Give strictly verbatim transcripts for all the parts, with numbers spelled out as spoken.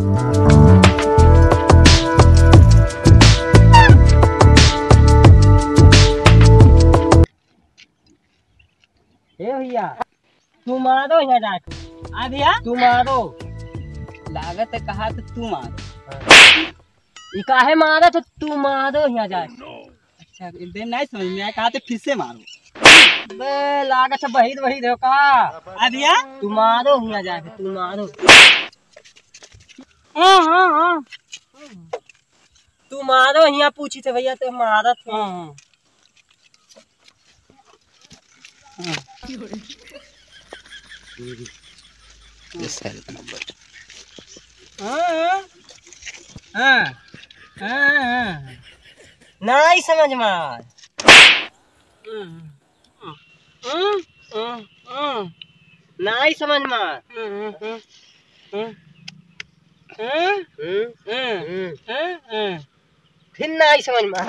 भैया तू मारो यहाँ जाके। आ भैया तू मारो। लागत है कहा तो तू मारो। ये काहे मारा तो तू मारो यहाँ जाके। अच्छा एकदम नहीं समझ में आया कहा तो फिर से मारो। बे लागत है बहिर बहिर हो का। आ भैया तू मारो यहाँ जाके तू मारो। हाँ हाँ हाँ तू मारो यहाँ पूछी थे भैया तो मारा था। हाँ हाँ हाँ नहीं समझ मार। नहीं समझ मार। फिर नहीं समझ मार।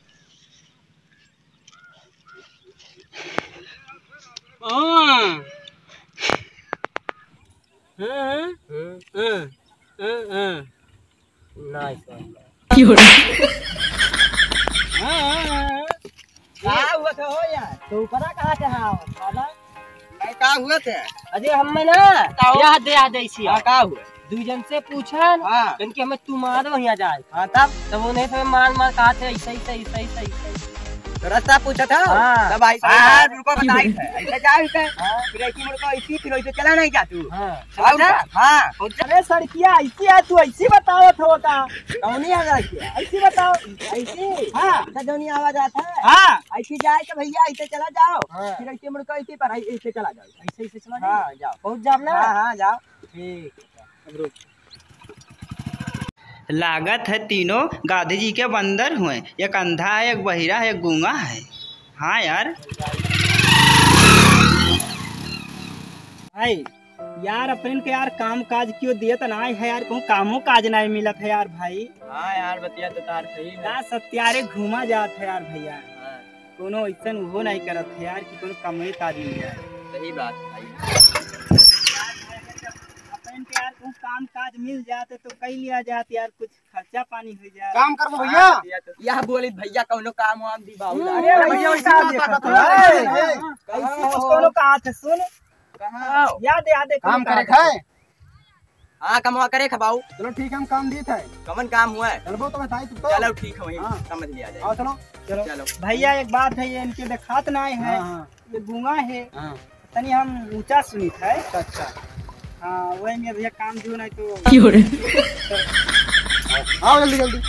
तो पता कहाँ से का हुआ थे? अरे हम ना याद दे याद ऐसी का हुआ दू जन से पूछा कि हमें तुम्हारे यहाँ जाए। हाँ तब तब उन्हें से मार मार कहा थे ऐसा ऐसा ऐसा ऐसा ऐसा तो रास्ता पूछा था। हाँ तब ऐसा रुको बताई थे ऐसा जा ऐसा फिर ऐसी मुड़ को ऐसी फिर ऐसे चला नहीं जा तू। हां हां अरे सड़किया ऐसी है तू ऐसी बताओ थो का कौनी आवाज किया ऐसी बताओ ऐसी। हां सजोनी आवाज आता है। हां ऐसी जाए तो भैया ऐसे चला जाओ फिर ऐसे मुड़ को ऐसे पर ऐसे चला जाओ ऐसे ऐसे चला जाओ। हां जाओ पहुंच जाओ ना। हां हां जाओ ठीक। लागत है तीनों गांधी जी के बंदर हुए। एक अंधा है, एक बहिरा है, एक गूंगा है। हाँ यार भाई यार अपन के यार काम काज क्यों दिए तो ना है यार कहूँ कामों काज नहीं मिलत है यार भाई। हाँ यार बतिया तो तार सही ना सत्यारे घूमा जात है यार भैया। हाँ। कोनो ऐसा वो नहीं करत है यार कि कोनो कमाई काज मिल जाए। सही बात भाई यार तुम काम काज मिल जाते तो कई लिया जाते यार कुछ खर्चा पानी हो जाए। काम कर भैया यह बोली भैया कोनो काम वाम दी बाबू। अरे भैया काम देखत है कैसे कोनो कहा थे सुन कहां याद याद काम करे है। हां कमवा करे खबाऊ। चलो ठीक है हम काम दी थे कमन काम हुआ है चलो तो बताई तो। चलो ठीक है वही समझ लिया जाए। चलो चलो चलो भैया एक बात है ये इनके दिखात नहीं है ये गूंगा है तनी हम ऊंचा सुनी था। अच्छा हाँ वही में भैया काम जो नहीं तो आओ जल्दी जल्दी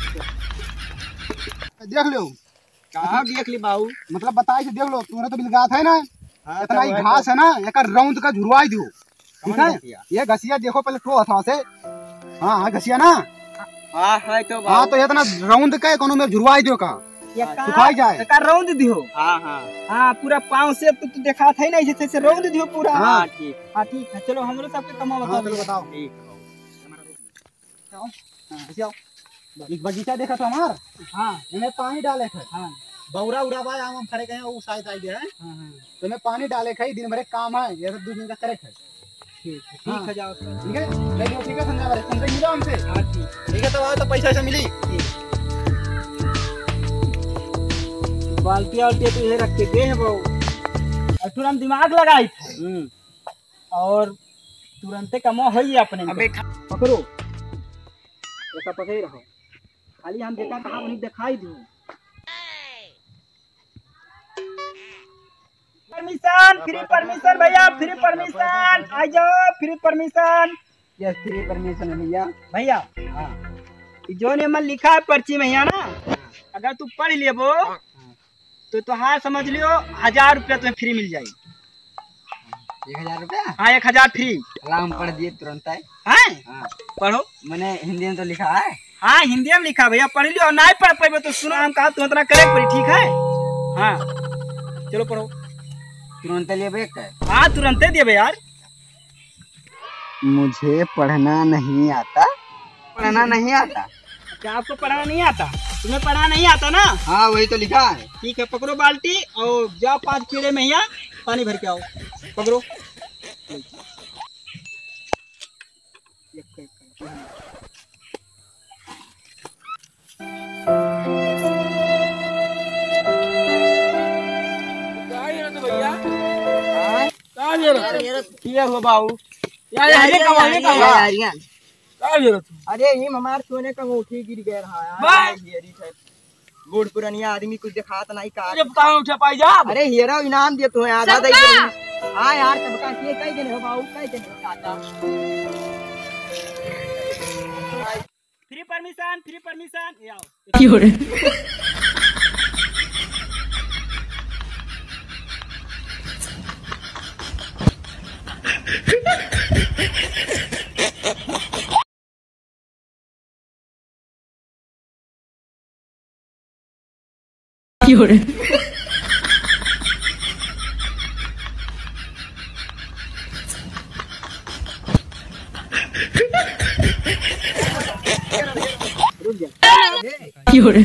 देख लो कहाँ देख ली बाबू मतलब बताई से देख लो तुम्हारे तो बिलगात है ना। हाँ, इतना ही घास है ना एक रौंद का झुरवाई दो ठीक है। ये घसिया देखो पहले ठो हथवा से। हाँ हाँ घसिया ना। हाँ है तो हाँ तो इतना रौंद का कोनो में झुरवाई दो का सुखाई जाए का रौंद दियो। हाँ हाँ हाँ पूरा पाँव से तो तू देखा था नहीं जैसे से रौंद दियो पूरा। हाँ ठीक हाँ ठीक है चलो हमरो सबके कमा बताओ। हाँ, बताओ ठीक है एक बगीचा देखा था हमार। हाँ इन्हें पानी डाले थे। हाँ बौरा उड़ावा आम हम खड़े गए वो साइड साइड है। हाँ तो मैं पानी डाले खाई दिन भर काम है ये सब दो दिन का करे थे। ठीक है ठीक है जाओ ठीक है नहीं ठीक है संजय भाई संजय मिलो हमसे। हाँ ठीक ठीक है तो आओ तो पैसा ऐसा मिली। बाल्टी वाल्टी तो ये रख के गए हैं वो और तुरंत दिमाग लगाई थे और तुरंत कमो हो ही अपने अबे पकड़ो ऐसा पकड़े रहो खाली हम देखा कहाँ उन्हें दिखाई दो। परमिशन फ्री परमिशन भैया फ्री परमिशन आ जाओ free permission. Yes free permission भैया भैया। हाँ जो ने मन लिखा है पर्ची में यहाँ ना अगर तू पढ़ लिए वो तो तुहार समझ लियो हजार रुपया तुम्हें फ्री मिल जाएगी। एक हजार रुपया। हाँ एक हजार फ्री। हम पढ़ दिए तुरंत है। हाँ पढ़ो मैंने हिंदी में तो लिखा है। हाँ हिंदी में लिखा भैया पढ़ लियो नहीं पढ़ पाए तो सुनो हम कहा तुम इतना करे पड़ी ठीक है। हाँ चलो पढ़ो तुरंत लिए। हाँ तुरंत दिए यार। मुझे पढ़ना नहीं आता। पढ़ना नहीं आता क्या आपको पढ़ना नहीं आता? तुम्हें पढ़ना नहीं आता ना? हाँ वही तो लिखा है। ठीक है पकड़ो बाल्टी और जाओ पाँच कीड़े में यहाँ पानी भर के आओ। पकड़ो हो बाबू अरे ये हमार सोने का अंगूठी गिर गया रहा बूढ़ पुरानिया आदमी कुछ दिखाता नहीं का उठा पाई जा। अरे हीरा इनाम दे तो है आधा दे हाँ यार सबका के कई दिन हो बाबू कई दिन काटा फ्री परमिशन फ्री परमिशन ये आओ Fiore. Fiore.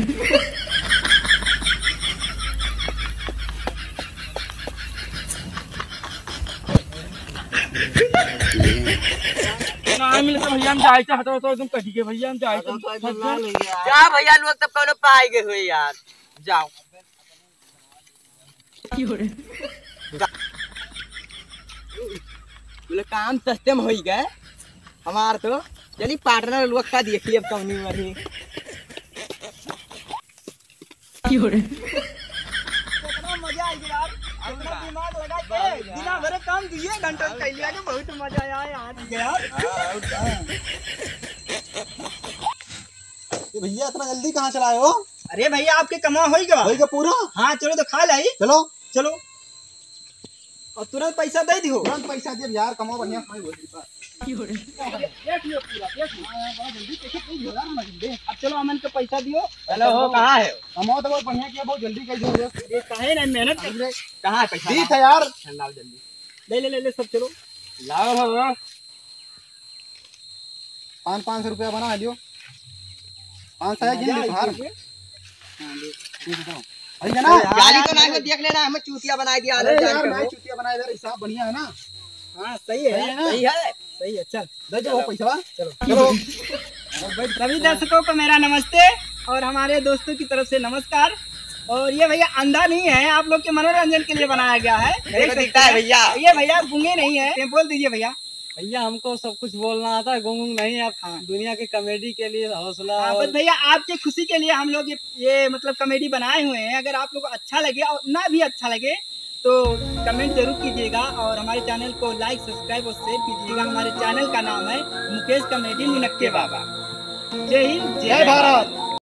भैया हम जाए हटो तो तुम कटी के भैया हम जाए क्या भैया लोग तब कौन पाए गए हुए यार जाओ बोले काम सस्ते में हो गए हमार तो चलिए पार्टनर लोग का देखिए अब कौन वही मजा आई यार अपना दिमाग लगा के बिना भरे काम दिए घंटा कैलिया के बहुत मजा आया यार भैया इतना जल्दी कहाँ चलाए हो? अरे भैया आपके कमा होगा होगा पूरा? हाँ चलो तो खा लाई चलो चलो और तुरंत पैसा दे दियो तुरंत पैसा दे यार कमाओ बढ़िया अब चलो अमन को पैसा दियो। हेलो हो कहाँ है कमाओ तो बहुत बढ़िया किया बहुत जल्दी कर दो ये काहे ना मेहनत कर रहे कहाँ है पैसा ठीक है यार लाओ जल्दी ले ले ले ले सब चलो लाओ हो पाँच पाँच सौ रुपया बना लियो पाँच सौ गिन लो बाहर अरे ना गाली तो नहीं देख लेना हमें चूतिया बना दिया अरे यार मैं चूतिया बनाया यार हिसाब बढ़िया है ना हाँ सही है सही है सही है चल दे दो पैसा चलो चलो सभी दर्शकों को मेरा नमस्ते और हमारे दोस्तों की तरफ से नमस्कार। और ये भैया अंधा नहीं है आप लोग के मनोरंजन के लिए बनाया गया है देख सकते हैं भैया ये भैया गूंगे नहीं है बोल दीजिए भैया भैया हमको सब कुछ बोलना आता है गुंग नहीं आप हाँ। दुनिया के कॉमेडी के लिए हौसला हाँ, और... बस भैया आपकी खुशी के लिए हम लोग ये, ये मतलब कॉमेडी बनाए हुए हैं। अगर आप लोग को अच्छा लगे और ना भी अच्छा लगे तो कमेंट जरूर कीजिएगा और हमारे चैनल को लाइक सब्सक्राइब और शेयर कीजिएगा। हमारे चैनल का नाम है मुकेश कॉमेडी मुनक्के बाबा। जय हिंद जय भारत।